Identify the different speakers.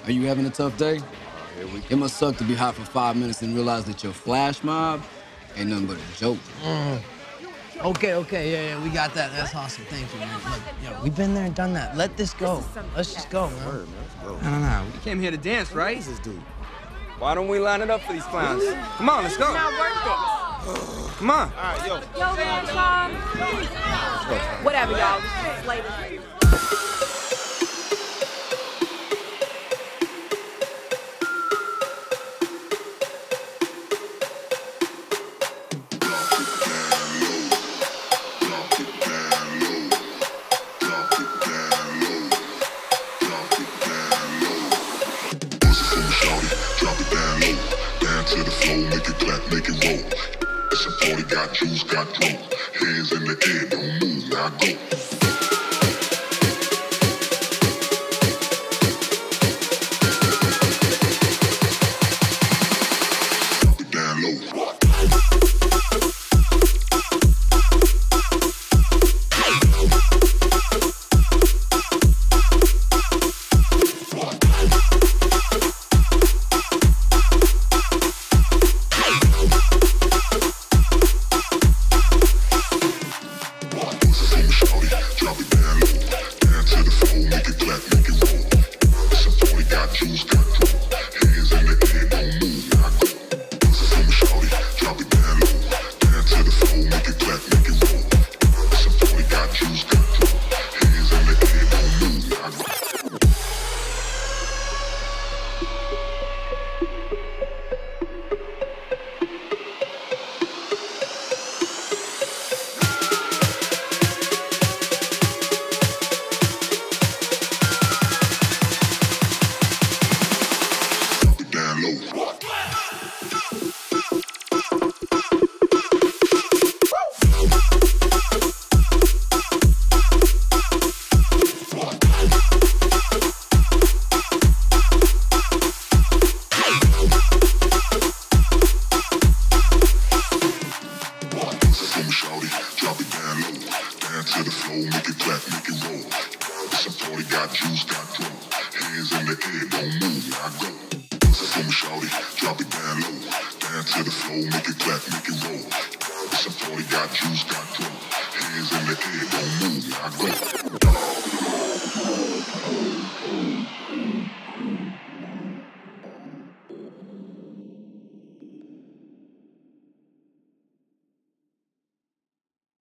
Speaker 1: Are you having a tough day?
Speaker 2: Here we go.
Speaker 1: It must suck to be hot for 5 minutes and realize that your flash mob ain't nothing but a joke.
Speaker 3: Okay, yeah, we got that. That's awesome. Thank you, man. Look, yo, we've been there and done that. Let this go. Let's just go, man.
Speaker 2: Word, man. Let's go.
Speaker 4: No. We came here to dance, right?
Speaker 2: What is this dude?
Speaker 4: Why don't we line it up for these clowns? Come on, let's go.
Speaker 5: It's not worth it.
Speaker 4: Come on.
Speaker 2: All right, yo.
Speaker 5: Yo, man, Tom. Whatever, y'all. This is later.
Speaker 6: To the floor, make it clap, make it roll. It's a party, got juice, got drunk. Hands in the air, don't move, now go. Drop it down low. To the floor, make it clap, make it roll. It's a party, got juice, got drunk. Hands in the air, don't move, now go. Bust it from a shawty, drop it down low. Down to the floor, make it clap, make it roll. It's a party, got juice, got drunk. Hands in the air, don't move, now go.